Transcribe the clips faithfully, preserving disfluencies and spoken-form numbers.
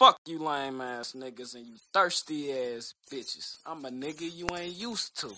Fuck you lame ass niggas and you thirsty ass bitches. I'm a nigga you ain't used to.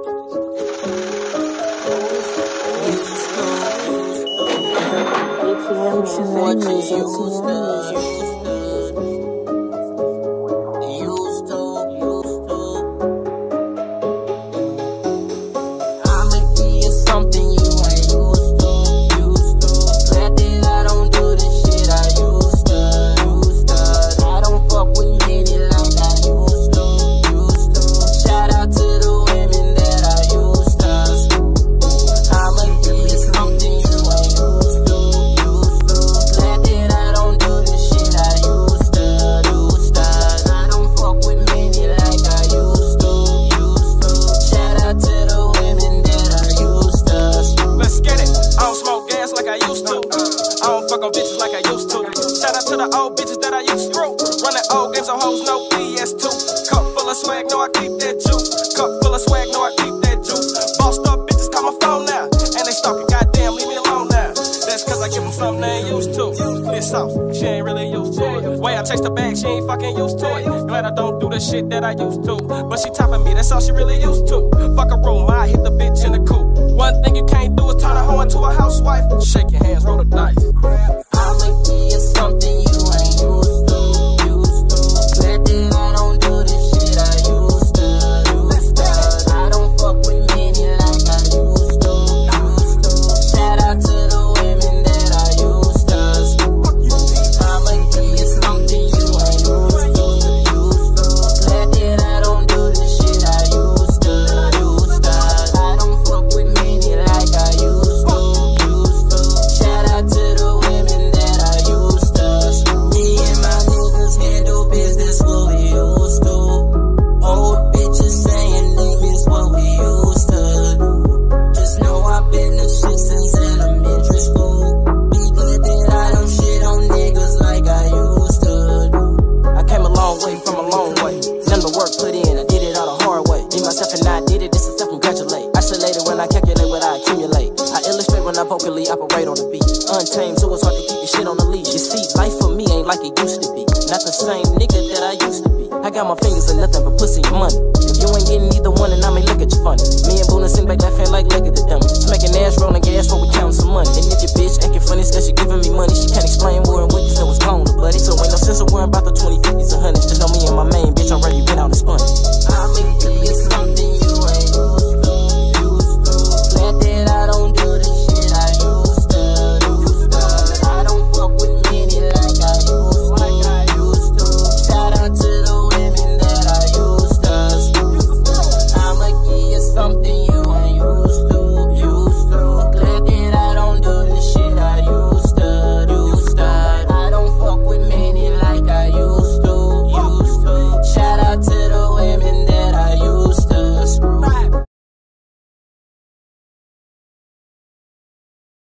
Shit that I used to, but she topping me, that's all she really used to. Fuck a room, I hit the bitch in the coupe. One thing you can't do is turn a hoe into a housewife. Shake your hands, roll the dice. I'ma give you something you ain't used to, used to. Glad that I don't do the shit I used to, used to. I don't fuck with many like I used to, used to. Shout out to the women that I used to. I'ma give you something you ain't used to. I got my fingers in nothing but pussy and money. If you ain't getting either one, then I may look at you funny. Me and Boona sing back laughing like look at the dummy. Smacking ass, rolling gas, while we counting some money. And if your bitch acting funny, it's cause she giving me money.